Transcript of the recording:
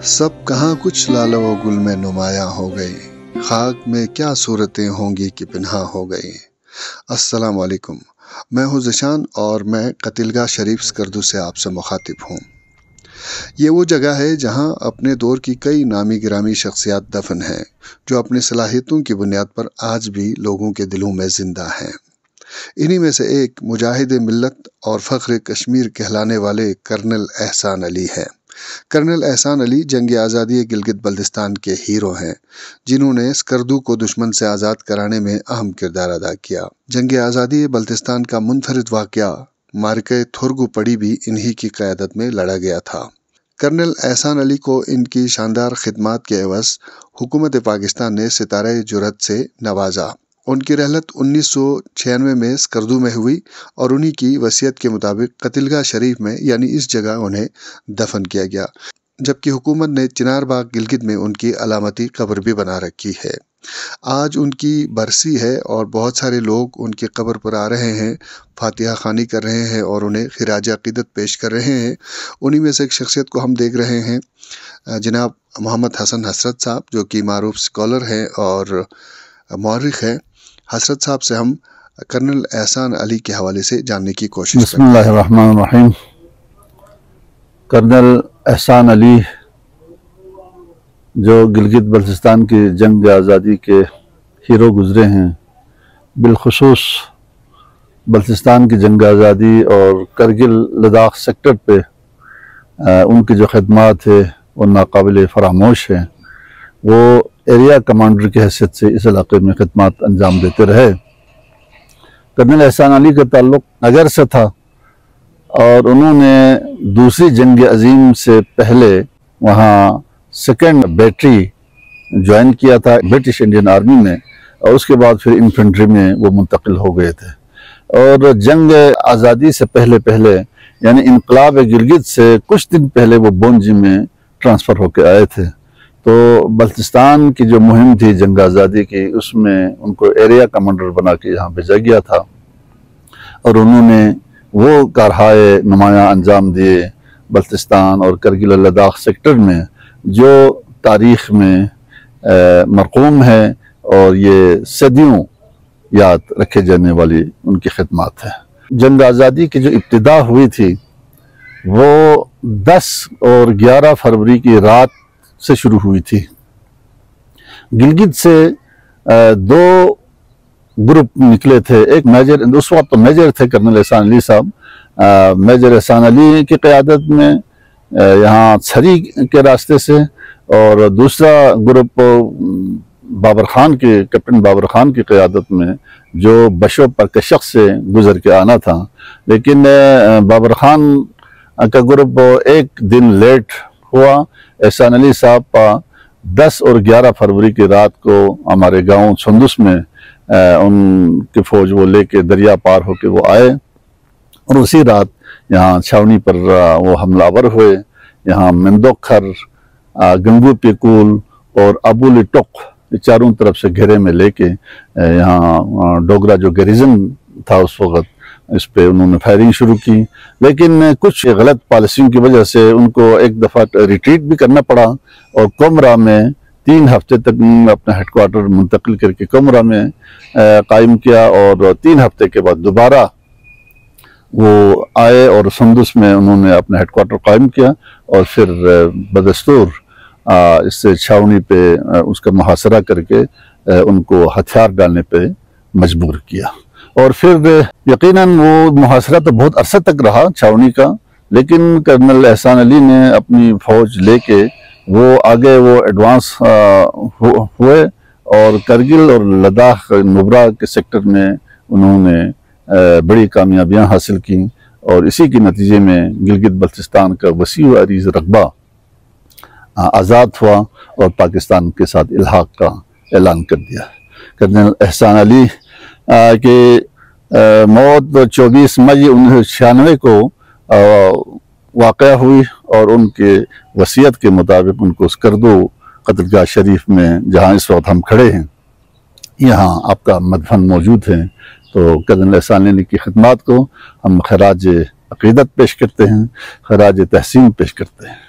सब कहाँ कुछ लालो व गुल में नुमायां हो गई, खाक में क्या सूरतें होंगी कि पिन्हा हो गई। अस्सलाम वालेकुम, मैं हूँ ज़िशान और मैं कतिलगाह शरीफ स्कर्दू से आपसे मुखातिब हूँ। ये वो जगह है जहाँ अपने दौर की कई नामी गिरामी शख्सियात दफन हैं, जो अपनी सलाहियतों की बुनियाद पर आज भी लोगों के दिलों में ज़िंदा हैं। इन्हीं में से एक मुजाहिद मिल्लत और फ़ख्र कश्मीर कहलाने वाले कर्नल एहसान अली है। कर्नल एहसान अली जंग आज़ादी गिलगित बल्तिस्तान के हीरो हैं, जिन्होंने स्कर्दू को दुश्मन से आज़ाद कराने में अहम किरदार अदा किया। जंग आज़ादी बल्तिस्तान का मुनफरिद वाक़या मार्के थुर्गु पड़ी भी इन्हीं की क़यादत में लड़ा गया था। कर्नल एहसान अली को इनकी शानदार खिदमात के एवज़ हुकूमत पाकिस्तान ने सितारे जुरत से नवाजा। उनकी रहलत 1996 में स्कर्दू में हुई और उन्हीं की वसीयत के मुताबिक कतिलगाह शरीफ में यानी इस जगह उन्हें दफन किया गया, जबकि हुकूमत ने चिनार बाग गिलगित में उनकी अलामती कब्र भी बना रखी है। आज उनकी बरसी है और बहुत सारे लोग उनकी कब्र पर आ रहे हैं, फातिहा खानी कर रहे हैं और उन्हें खिराज अक़ीदत पेश कर रहे हैं। उन्हीं में से एक शख्सियत को हम देख रहे हैं, जनाब मोहम्मद हसन हसरत साहब, जो कि मारूफ स्कॉलर हैं और मौरिख हैं। हसरत साहब से हम कर्नल एहसान अली के हवाले से जानने की कोशिश करते हैं। बिस्मिल्लाहिर्रहमानिर्रहीम। कर्नल एहसान अली जो गिलगित बल्तिस्तान की जंग आज़ादी के हीरो गुज़रे हैं, बिलखुसूस बल्तिस्तान की जंग आज़ादी और करगिल लद्दाख सेक्टर पे उनकी जो खिदमात है वो नाकाबिल फरामोश है। वो एरिया कमांडर की हैसियत से इस इलाके में खिदमात अंजाम देते रहे। कर्नल एहसान अली का ताल्लुक़ नगर से था और उन्होंने दूसरी जंग अजीम से पहले वहाँ सेकेंड बैटरी ज्वाइन किया था ब्रिटिश इंडियन आर्मी में, और उसके बाद फिर इन्फेंट्री में वो मुंतकिल हो गए थे। और जंग आज़ादी से पहले यानी इनकलाब गिलगित से कुछ दिन पहले वो बोंजी में ट्रांसफ़र होकर आए थे। तो बल्तिस्तान की जो मुहिम थी जंग आज़ादी की, उसमें उनको एरिया कमांडर बना के यहाँ भेजा गया था और उन्होंने वो कारहाए नुमायां अंजाम दिए बल्तिस्तान और करगिल लद्दाख सेक्टर में, जो तारीख़ में मरकूम है और ये सदियों याद रखे जाने वाली उनकी खिदमत है। जंग आज़ादी की जो इब्तिदा हुई थी वो 10 और 11 फरवरी की रात से शुरू हुई थी। गिलगित से 2 ग्रुप निकले थे। एक मेजर, उस वक्त तो मेजर थे कर्नल एहसान अली साहब, मेजर एहसान अली की क़यादत में यहाँ छरी के रास्ते से, और दूसरा ग्रुप बाबर खान के, कैप्टन बाबर खान की क़यादत में, जो बशो परकशक से गुजर के आना था। लेकिन बाबर खान का ग्रुप एक दिन लेट हुआ। एहसान अली साहब का 10 और 11 फरवरी की रात को हमारे गांव सुंदुस में उनकी फ़ौज वो लेके दरिया पार होके वो आए और उसी रात यहाँ छावनी पर वो हमलावर हुए। यहाँ मंदोखर, गंगू पिकुल और अबुल टुक चारों तरफ से घेरे में लेके यहाँ डोगरा जो गैरिजन था उस वक़्त, इस पे उन्होंने फायरिंग शुरू की। लेकिन कुछ गलत पॉलिसियों की वजह से उनको एक दफ़ा रिट्रीट भी करना पड़ा और कोमरा में 3 हफ्ते तक अपना हेडक्वार्टर मुंतकिल करके कोमरा में कायम किया, और 3 हफ्ते के बाद दोबारा वो आए और सुंदुस में उन्होंने अपना हेडक्वार्टर कायम किया और फिर बदस्तूर इससे छावनी पे उसका मुहासरा करके उनको हथियार डालने पे मजबूर किया। और फिर यकीनन वो मुहासरा तो बहुत अरसे तक रहा छावनी का, लेकिन कर्नल एहसान अली ने अपनी फ़ौज लेके वो आगे वो एडवांस हुए और करगिल और लद्दाख नुब्रा के सेक्टर में उन्होंने बड़ी कामयाबियां हासिल की, और इसी के नतीजे में गिलगित बल्तिस्तान का वसी व अरीज़ रकबा आज़ाद हुआ और पाकिस्तान के साथ इल्हाक़ का ऐलान कर दिया। कर्नल एहसान अली के मौत 24 मई 1996 को वाक़या हुई और उनके वसीयत के मुताबिक उनको स्कर्दू कतिलगाह शरीफ में, जहाँ इस वक्त हम खड़े हैं, यहाँ आपका मदफन मौजूद है। तो कर्नल एहसान अली की खिदमत को हम खराज अक़ीदत पेश करते हैं, खराज तहसीन पेश करते हैं।